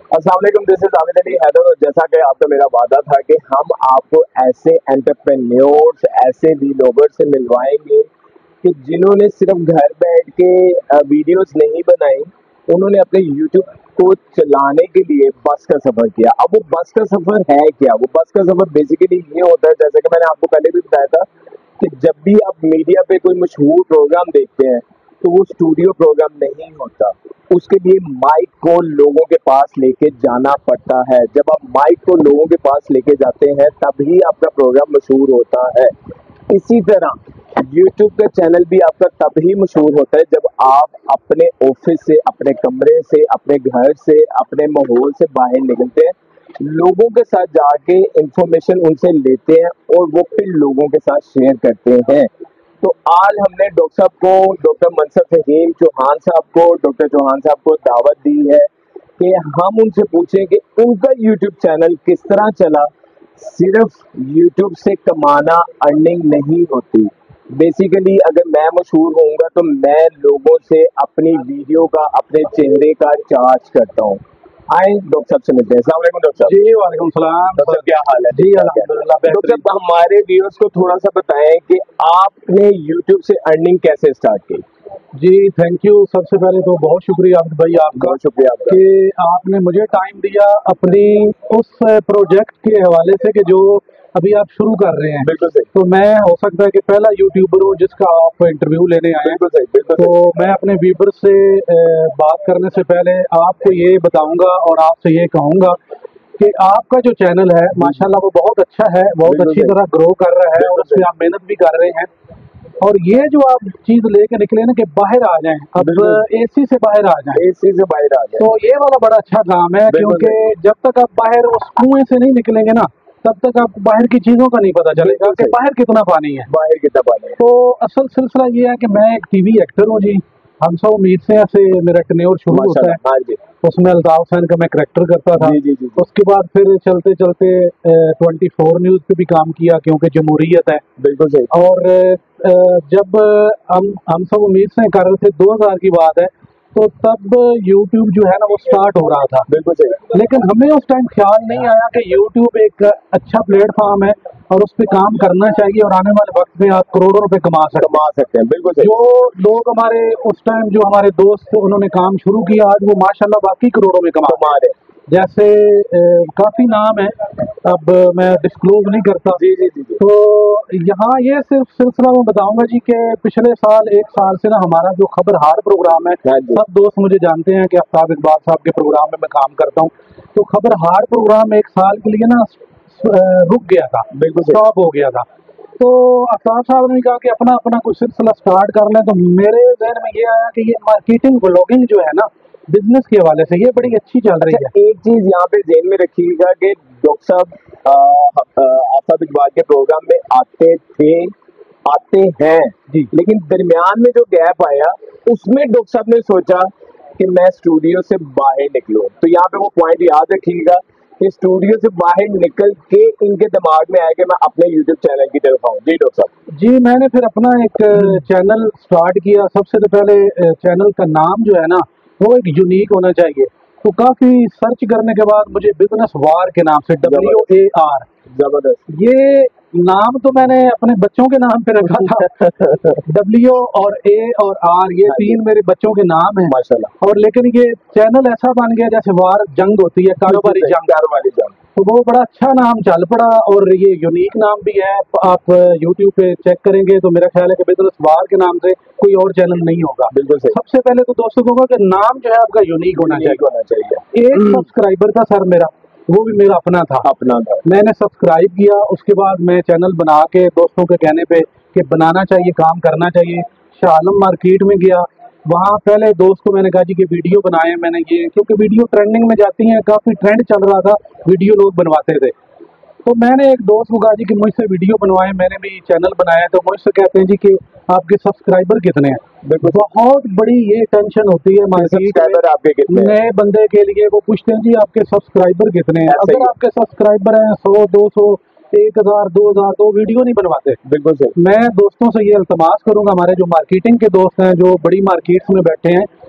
अस्सलाम वालेकुम, this is Hamid Ali Haider. और जैसा कि आपका मेरा वादा था कि हम आपको ऐसे एंटरप्रेन्योर्स, ऐसे व्लॉगर्स से मिलवाएंगे कि जिन्होंने सिर्फ घर बैठ के वीडियोस नहीं बनाई, उन्होंने अपने यूट्यूब को चलाने के लिए बस का सफर किया। अब वो बस का सफर है क्या? वो बस का सफर बेसिकली ये होता है, जैसे कि मैंने आपको पहले भी बताया था, कि जब भी आप मीडिया पे कोई मशहूर प्रोग्राम देखते हैं तो वो स्टूडियो प्रोग्राम नहीं होता। उसके लिए माइक को लोगों के पास लेके जाना पड़ता है। जब आप माइक को लोगों के पास लेके जाते हैं तभी आपका प्रोग्राम मशहूर होता है। इसी तरह यूट्यूब का चैनल भी आपका तभी मशहूर होता है जब आप अपने ऑफिस से, अपने कमरे से, अपने घर से, अपने माहौल से बाहर निकलते हैं, लोगों के साथ जाके इंफॉर्मेशन उनसे लेते हैं और वो फिर लोगों के साथ शेयर करते हैं। तो आज हमने डॉक्टर साहब को, डॉक्टर मनसब फहीम चौहान साहब को, डॉक्टर चौहान साहब को दावत दी है कि हम उनसे पूछें कि उनका यूट्यूब चैनल किस तरह चला। सिर्फ यूट्यूब से कमाना अर्निंग नहीं होती। बेसिकली अगर मैं मशहूर होऊंगा तो मैं लोगों से अपनी वीडियो का, अपने चेहरे का चार्ज करता हूँ। आए डॉक्टर साहब से मिलते हैं। अस्सलाम वालेकुम डॉक्टर साहब। जी वालेकुम सलाम। डॉक्टर साहब क्या हाल है? जी अल्हम्दुलिल्लाह डॉक्टर बेहतरीन। साहब हमारे व्यूअर्स को थोड़ा सा बताएं कि आपने यूट्यूब से अर्निंग कैसे स्टार्ट की? जी थैंक यू। सबसे पहले तो बहुत शुक्रिया आबिद भाई आपका बहुत शुक्रिया आपका। कि आपने मुझे टाइम दिया अपनी उस प्रोजेक्ट के हवाले से कि जो अभी आप शुरू कर रहे हैं। बिल्कुल सही, तो मैं हो सकता है कि पहला यूट्यूबर हूँ जिसका आप इंटरव्यू लेने आए हैं। बिल्कुल सही, बिल्कुल तो सही। मैं अपने व्यूवर से बात करने से पहले आपको ये बताऊंगा और आपसे ये कहूंगा कि आपका जो चैनल है माशाल्लाह वो बहुत अच्छा है, बहुत बिल्कुल अच्छी सही। तरह ग्रो कर रहा है और बिल्कुल उसमें सही। आप मेहनत भी कर रहे हैं। और ये जो आप चीज लेके निकले ना कि बाहर आ जाएं, अब बिल्कुल। एसी से बाहर आ जाएं, एसी से बाहर आ गए। तो ये वाला बड़ा अच्छा काम है। बिल्कुल क्योंकि जब तक आप बाहर उस कुएं से नहीं निकलेंगे ना, तब तक आपको बाहर की चीजों का नहीं पता चलेगा बिल्कुल कि सही। बाहर कितना पानी है। बाहर कितना पानी है? तो असल सिलसिला ये है कि मैं एक टीवी एक्टर हूँ जी। हम सब उम्मीद से मेरा टेन्योर शुरू होता है। माशाल्लाह, हाँ जी। उसमें अल्ताफ हुसैन का मैं करेक्टर करता था। जी जी जी जी। उसके बाद फिर चलते चलते 24 न्यूज़ पे भी काम किया क्योंकि जमहूरियत है। बिल्कुल सही। और जब हम सब उम्मीद से कर रहे थे, 2000 की बात है, तो तब यूट्यूब जो है ना वो स्टार्ट हो रहा था। बिल्कुल सही। लेकिन हमें उस टाइम ख्याल नहीं आया कि यूट्यूब एक अच्छा प्लेटफॉर्म है और उस पर काम करना चाहिए और आने वाले वक्त में आप करोड़ों रुपए कमा सकते कमा हैं। सकते हैं, बिल्कुल सही। जो लोग हमारे उस टाइम जो हमारे दोस्त थे उन्होंने काम शुरू किया, आज वो माशाल्लाह बाकी करोड़ों में कमा कमा रहे रहे हैं। जैसे काफी नाम है, अब मैं डिस्क्लोज नहीं करता। हैं। जी जी जी जी। तो यहाँ ये सिर्फ सिलसिला मैं बताऊंगा जी कि पिछले साल, एक साल से ना हमारा जो खबरहार प्रोग्राम है, हाँ जी। सब दोस्त मुझे जानते हैं कि आफ्ताब इकबाल साहब के प्रोग्राम में मैं काम करता हूँ। तो खबरहार प्रोग्राम एक साल के लिए ना रुक गया था, बिल्कुल सही। स्टॉप हो गया था। तो आफ्ताब साहब ने कहा कि अपना अपना कुछ सिलसिला स्टार्ट कर लें। तो मेरे जहन में ये आया कि ये मार्केटिंग ब्लॉगिंग जो है ना, बिजनेस के हवाले से ये बड़ी अच्छी चल रही है। अच्छा, एक चीज यहाँ पे जेन में रखिएगा कि डॉक्टर साहब आफताब इकबाल के प्रोग्राम में आते थे, आते हैं जी लेकिन दरमियान में जो गैप आया उसमें डॉक्टर साहब ने सोचा कि मैं स्टूडियो से बाहर निकलूं। तो यहाँ पे वो पॉइंट याद रखिएगा कि स्टूडियो से बाहर निकल के इनके दिमाग में आया कि मैं अपने यूट्यूब चैनल की तरफ आऊँ। जी डॉक्टर साहब। जी, मैंने फिर अपना एक चैनल स्टार्ट किया। सबसे तो पहले चैनल का नाम जो है ना वो एक यूनिक होना चाहिए। तो काफी सर्च करने के बाद मुझे बिजनेस वार के नाम से, WAR, जबरदस्त। ये नाम तो मैंने अपने बच्चों के नाम पे रखा था। W और A और R, ये हाँ जी। तीन मेरे बच्चों के नाम हैं। माशाल्लाह। और लेकिन ये चैनल ऐसा बन गया जैसे वार, जंग होती है, कारोबारी जंग। कारोबारी जंग। तो वो बड़ा अच्छा नाम चल पड़ा और ये यूनिक नाम भी है। आप यूट्यूब पे चेक करेंगे तो मेरा ख्याल है कि बिजनेस वार के नाम से कोई और चैनल नहीं होगा। बिल्कुल सही। सबसे पहले तो दोस्तों कहूँगा कि नाम जो है आपका यूनिक होना यूनिक होना चाहिए। चाहिए। एक सब्सक्राइबर था सर मेरा, वो भी मेरा अपना था। अपना था। मैंने सब्सक्राइब किया, उसके बाद मैं चैनल बना के दोस्तों के कहने पे कि बनाना चाहिए, काम करना चाहिए, शाह आलम मार्केट में गया। वहाँ पहले दोस्त को मैंने कहा जी कि वीडियो बनाए मैंने, ये क्योंकि वीडियो ट्रेंडिंग में जाती हैं, काफ़ी ट्रेंड चल रहा था, वीडियो लोग बनवाते थे। तो मैंने एक दोस्त को कहा जी कि मुझसे वीडियो बनवाएं, मैंने भी चैनल बनाया। तो मुझसे कहते हैं जी कि आपके सब्सक्राइबर कितने हैं। बिल्कुल। बहुत बड़ी ये टेंशन होती है मार्केट में, सब्सक्राइबर आपके कितने हैं? नए बंदे के लिए वो पूछते हैं जी आपके सब्सक्राइबर कितने हैं। ऐसे ही अगर है। आपके सब्सक्राइबर हैं 100, 200, 1000, 2000, तो वीडियो नहीं बनवाते। बिल्कुल सही। मैं दोस्तों से ये इल्तमास करूंगा, हमारे जो मार्केटिंग के दोस्त हैं जो बड़ी मार्केट्स में बैठे हैं,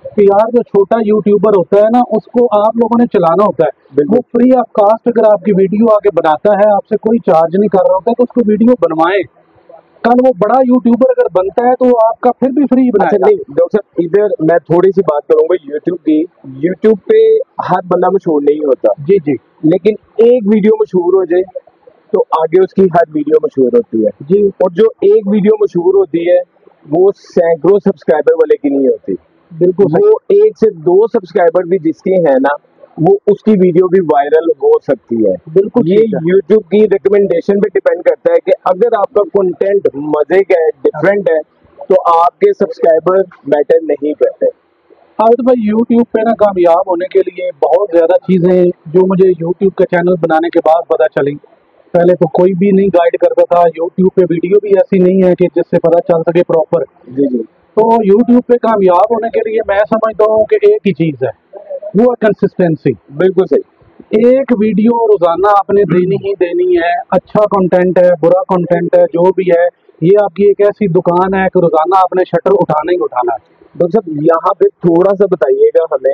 कि यार जो छोटा यूट्यूबर होता है ना, उसको आप लोगों ने चलाना होता है। वो फ्री ऑफ कास्ट अगर आपकी वीडियो आके बनाता है, आपसे कोई चार्ज नहीं कर रहा होता, तो उसको वीडियो बनवाएं। कल वो बड़ा यूट्यूबर अगर बनता है तो आपका फिर भी फ्री अच्छा बनाएगा। नहीं डॉक्टर साहब, इधर मैं थोड़ी सी बात करूंगा यूट्यूब की। यूट्यूब पे हर बंदा मशहूर नहीं होता, जी जी लेकिन एक वीडियो मशहूर हो जाए तो आगे उसकी हर वीडियो मशहूर होती है। जी, और जो एक वीडियो मशहूर होती है वो सैकड़ों सब्सक्राइबर वाले की नहीं होती। बिल्कुल सही। वो 1 से 2 सब्सक्राइबर भी जिसके हैं ना, वो उसकी वीडियो भी वायरल हो सकती है। बिल्कुल ये ठीक है। यूट्यूब की रिकमेंडेशन पे डिपेंड करता है कि अगर आपका कंटेंट मजे का है, डिफरेंट है, तो आपके सब्सक्राइबर मैटर नहीं करते। आबिद भाई, यूट्यूब पे ना कामयाब होने के लिए बहुत ज़्यादा चीज़ें जो मुझे यूट्यूब का चैनल बनाने के बाद पता चली। पहले तो कोई भी नहीं गाइड करता था, यूट्यूब पे वीडियो भी ऐसी नहीं है कि जिससे पता चल सके प्रॉपर। जी जी। तो यूट्यूब पे कामयाब होने के लिए मैं समझता हूँ कि एक ही चीज़ है, वो है कंसिस्टेंसी। बिल्कुल सही। एक वीडियो रोज़ाना आपने देनी ही देनी है। अच्छा कंटेंट है, बुरा कंटेंट है, जो भी है, ये आपकी एक ऐसी दुकान है कि रोज़ाना आपने शटर उठाना ही उठाना है। डॉक्टर साहब यहाँ पे थोड़ा सा बताइएगा हमें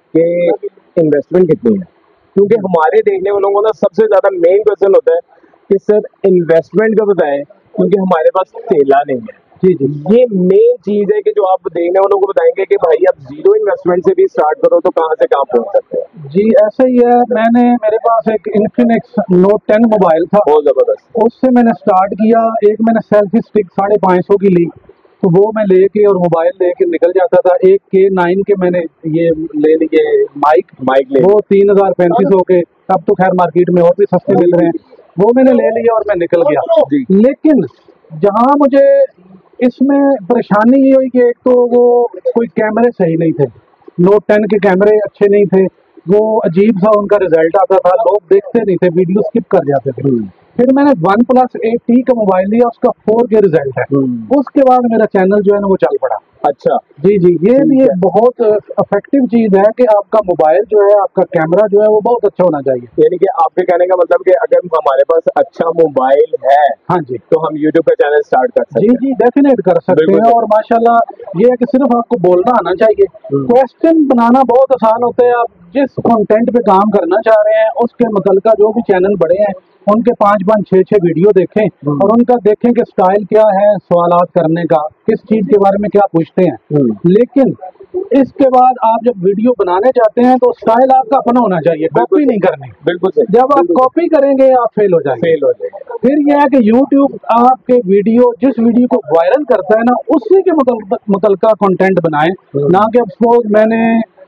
कि इन्वेस्टमेंट कितनी है, क्योंकि हमारे देखने वालों को ना सबसे ज्यादा मेन क्वेश्चन होता है कि सर इन्वेस्टमेंट का बताएं, क्योंकि हमारे पास थैला नहीं है। जी जी ये मेन चीज है कि जो आप देखने वालों को बताएंगे कि भाई आप जीरो इन्वेस्टमेंट से भी स्टार्ट करो तो कहाँ से कहाँ पहुंच सकते हैं। जी, ऐसा ही है। मेरे पास एक इन्फिनिक्स नोट 10 मोबाइल था, बहुत जबरदस्त। उससे मैंने स्टार्ट किया। एक मैंने सेल्फी स्टिक 550 की ली, तो वो मैं लेके और मोबाइल लेके निकल जाता था। एक K9 के मैंने ये ले लिए माइक, माइक ले वो 3035 के, अब तो खैर मार्केट में और भी सस्ते मिल रहे हैं। वो मैंने ले लिया और मैं निकल गया। जी। लेकिन जहाँ मुझे इसमें परेशानी ये हुई कि एक तो वो कोई कैमरे सही नहीं थे, नोट 10 के कैमरे अच्छे नहीं थे। वो अजीब सा उनका रिजल्ट आता था, लोग देखते नहीं थे, वीडियो स्किप कर जाते थे। फिर मैंने वन प्लस 8T का मोबाइल लिया, उसका 4K रिजल्ट है। उसके बाद मेरा चैनल जो है ना वो चल पड़ा। अच्छा। जी जी, ये ठीक भी है। एक बहुत इफेक्टिव चीज है कि आपका मोबाइल जो है, आपका कैमरा जो है वो बहुत अच्छा होना चाहिए। यानी कि आपके कहने का मतलब कि अगर हमारे पास अच्छा मोबाइल है हाँ जी तो हम यूट्यूब का चैनल स्टार्ट कर जी सकते हैं। जी, डेफिनेट कर सकते बिल्कुल हैं। सही। और माशाल्लाह ये है कि सिर्फ आपको बोलना आना चाहिए। क्वेश्चन बनाना बहुत आसान होता है। आप जिस कंटेंट पे काम करना चाह रहे हैं उसके मुतलका जो भी चैनल बड़े हैं उनके 5 5 6 6 वीडियो देखें और उनका देखें कि स्टाइल क्या है सवालात करने का, किस चीज़ के बारे में क्या पूछते हैं। लेकिन इसके बाद आप जब वीडियो बनाने जाते हैं तो स्टाइल आपका अपना होना चाहिए, कॉपी नहीं करनी। बिल्कुल सही। जब आप कॉपी करेंगे आप फेल हो जाएंगे। फेल हो जाएगा। फिर यह है कि YouTube आपके वीडियो, जिस वीडियो को वायरल करता है ना, उसी के मुतलका कंटेंट बनाएं। ना कि अब सपोज मैंने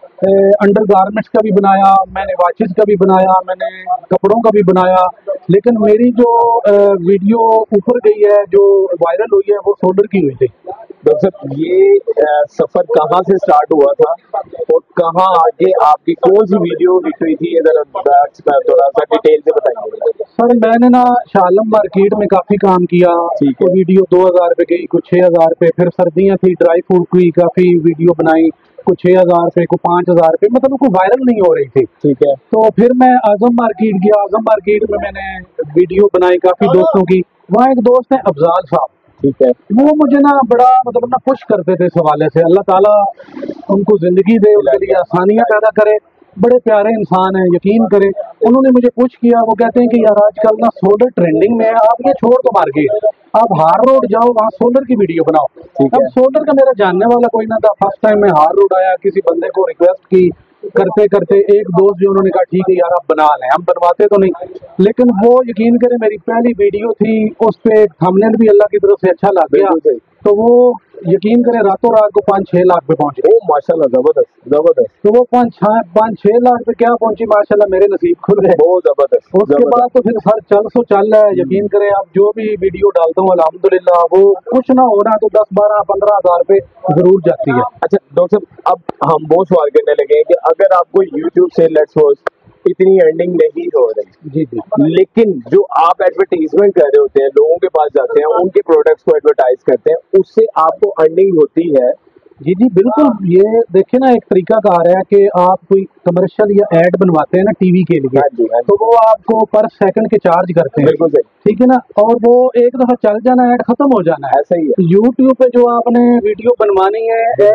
अंडर गारमेंट्स का भी बनाया, मैंने वॉचेस का भी बनाया, मैंने कपड़ों का भी बनाया, लेकिन मेरी जो वीडियो ऊपर गई है, जो वायरल हुई है, वो शोल्डर की हुई थी। डॉक्टर साहब ये सफर कहाँ से स्टार्ट हुआ था और कहाँ आगे आपकी कौन सी वीडियो हिट हुई थी, ये जरा थोड़ा सा डिटेल से बताइए। सर मैंने ना शालम मार्केट में काफ़ी काम किया। ठीक है। तो वीडियो 2000 पे गई, कुछ 6000 पे। फिर सर्दियाँ थी, ड्राई फ्रूट की काफ़ी वीडियो बनाई, कुछ 6000 पे, कुछ 5000 पे, मतलब कोई वायरल नहीं हो रही थी। ठीक है। तो फिर मैं आजम मार्केट गया। आजम मार्केट में मैंने वीडियो बनाई काफ़ी दोस्तों की। वहाँ एक दोस्त है अफजाल साहब, ठीक है। वो मुझे ना बड़ा मतलब ना पुश करते थे इस हवाले से। अल्लाह ताला उनको ज़िंदगी दे, उनके लिए आसानियाँ पैदा करे। बड़े प्यारे इंसान हैं, यकीन करें। उन्होंने मुझे पुश किया। वो कहते हैं कि यार आजकल ना सोलर ट्रेंडिंग में है, आप ये छोड़ दो मार्केट, आप हार रोड जाओ, वहाँ सोलर की वीडियो बनाओ। ठीक अब है। सोलर का मेरा जानने वाला कोई ना था। फर्स्ट टाइम मैं हार रोड आया, किसी बंदे को रिक्वेस्ट की, करते करते एक दोस्त जो, उन्होंने कहा ठीक है यार आप बना लें। हम बनवाते तो नहीं, लेकिन वो यकीन करें मेरी पहली वीडियो थी, उस पे थंबनेल भी अल्लाह की तरफ से अच्छा लग गया। बिल्कुल सही। तो वो यकीन करें रातों रात को 5 6 लाख पे पहुंच गए। ओ माशाल्लाह, जबरदस्त जबरदस्त। तो वो 5 6 लाख पे क्या पहुंची, माशाल्लाह मेरे नसीब खुल गए। बहुत जबरदस्त उसके जबरदस्त। बाद तो फिर सर चल रहा है। यकीन करें आप, जो भी वीडियो डालता हूँ अल्हम्दुलिल्लाह, वो कुछ ना होना तो 10 12 15 हज़ार पे जरूर जाती है। अच्छा डॉक्टर साहब, अब हम वो सवाल करने लगे हैं कि अगर आपको यूट्यूब से लेट्स सपोज इतनी अर्निंग नहीं हो रही, जी जी लेकिन जो आप एडवर्टीजमेंट कर रहे होते हैं, लोगों के पास जाते हैं, उनके प्रोडक्ट्स को एडवर्टाइज करते हैं, उससे आपको अर्निंग होती है। जी जी, बिल्कुल। ये देखिए ना, एक तरीका कार है कि आप कोई कमर्शियल या एड बनवाते हैं ना टीवी के लिए, हाँ जी, हाँ जी। तो वो आपको पर सेकंड के चार्ज करते हैं। बिल्कुल सही। ठीक है ना, और वो एक दफा चल जाना, ऐड खत्म हो जाना है। ऐसा ही है। यूट्यूब पे जो आपने वीडियो बनवानी है,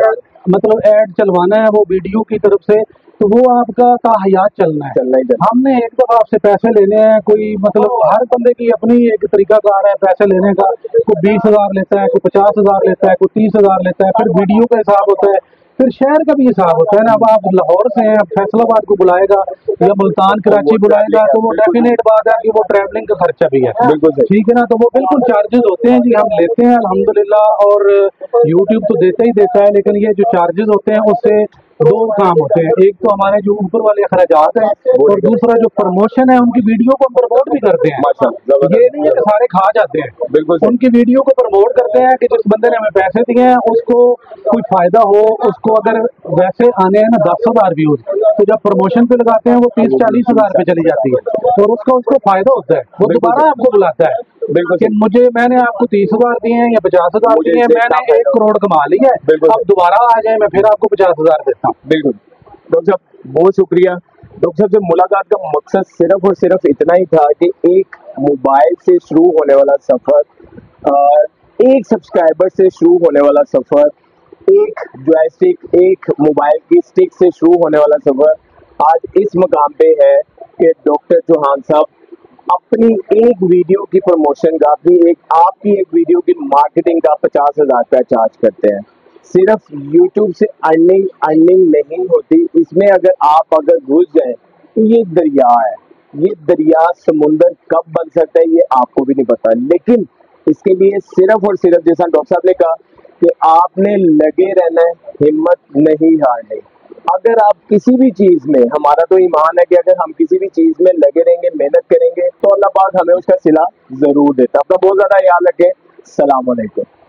मतलब ऐड चलवाना है वो वीडियो की तरफ से, तो वो आपका ताहयात चलना है। चलना ही चलना। हमने एक दफा आपसे पैसे लेने हैं, कोई मतलब हर बंदे की अपनी एक तरीकाकार है पैसे लेने का। कोई 20,000 लेता है, कोई 50,000 लेता है, कोई 30,000 लेता है, फिर वीडियो का हिसाब होता है, फिर शहर का भी हिसाब होता है ना। अब आप लाहौर से हैं, अब फैसलाबाद को बुलाएगा या मुल्तान कराची बुलाएगा, तो वो डेफिनेट बात है कि वो ट्रैवलिंग का खर्चा भी है, बिल्कुल सही। ठीक है ना। तो वो बिल्कुल चार्जेस होते हैं जी, हम लेते हैं अल्हम्दुलिल्लाह। और यूट्यूब तो देता ही देता है, लेकिन ये जो चार्जेस होते हैं उससे दो काम होते हैं। एक तो हमारे जो ऊपर वाले अखराजात हैं, और दूसरा जो प्रमोशन है, उनकी वीडियो को हम प्रमोट भी करते हैं। माशाअल्लाह, ये नहीं है कि सारे खा जाते हैं, बिल्कुल सही। उनकी वीडियो को प्रमोट करते हैं कि जिस बंदे ने हमें पैसे दिए हैं उसको कोई फायदा हो। उसको अगर वैसे आने हैं ना 10,000 व्यूज, तो जब प्रमोशन पे लगाते हैं वो 30-40,000 पे चली जाती है, और उसका उसको फायदा होता है, वो दोबारा आपको बुलाता है बिल्कुल कि मुझे मैंने आपको 30,000 दिए हैं या 50,000 दिए हैं, मैंने 1 करोड़ कमा लिया है, बिल्कुल। अब दोबारा आ जाए, मैं फिर आपको 50,000 देता हूँ। बिल्कुल डॉक्टर साहब, बहुत शुक्रिया। डॉक्टर साहब से मुलाकात का मकसद सिर्फ और सिर्फ इतना ही था कि एक मोबाइल से शुरू होने वाला सफर, एक सब्सक्राइबर से शुरू होने वाला सफर, एक जॉयस्टिक, एक मोबाइल की स्टिक से शुरू होने वाला सफर आज इस मकाम पे है कि डॉक्टर चौहान साहब अपनी एक वीडियो की प्रमोशन का, अपनी एक आपकी एक वीडियो की मार्केटिंग का 50,000 रुपया चार्ज करते हैं। सिर्फ यूट्यूब से अर्निंग नहीं होती, इसमें अगर घुस जाए तो ये दरिया है। ये दरिया समुंदर कब बन सकता है ये आपको भी नहीं पता, लेकिन इसके लिए सिर्फ और सिर्फ जैसा डॉक्टर साहब ने कहा कि आपने लगे रहना है, हिम्मत नहीं हारनी। अगर आप किसी भी चीज में, हमारा तो ईमान है कि अगर हम किसी भी चीज में लगे रहेंगे, मेहनत करेंगे, तो अल्लाह पाक हमें उसका सिला जरूर देता है। अपना बहुत ज्यादा ख्याल रखें। सलाम अलैकुम।